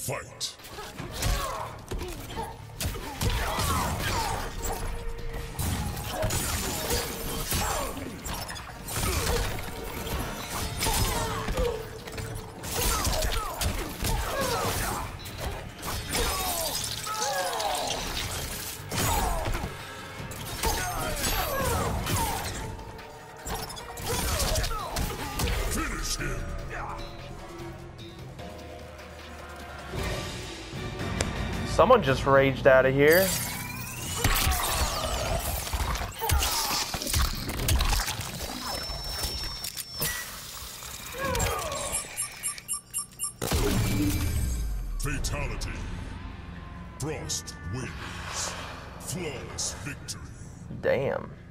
Fight. Finish him. Someone just raged out of here. Fatality. Frost wins. Flawless victory. Damn.